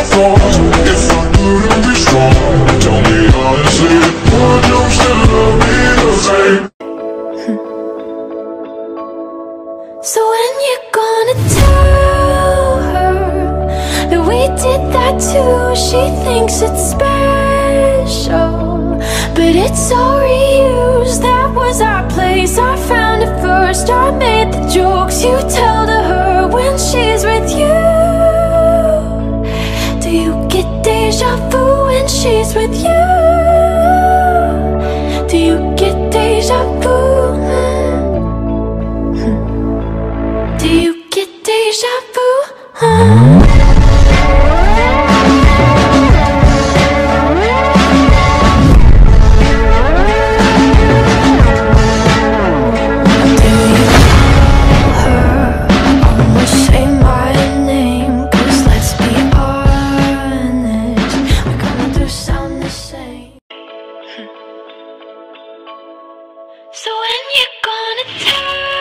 flaws. If I couldn't be strong, tell me honestly, would you still love me the same? So when you gonna tell her that we did that too? She thinks it's special, but it's all reused. That was our place, I found it first. I made the jokes you tell to her when she's with you. Do you get deja vu when she's with you? Do you get deja vu? Do you get deja vu? So when you gonna tell